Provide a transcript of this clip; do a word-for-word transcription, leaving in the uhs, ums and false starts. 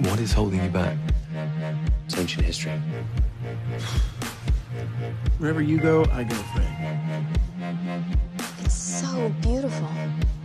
What is holding you back? It's ancient history. Wherever you go, I go, Frank. It's so beautiful.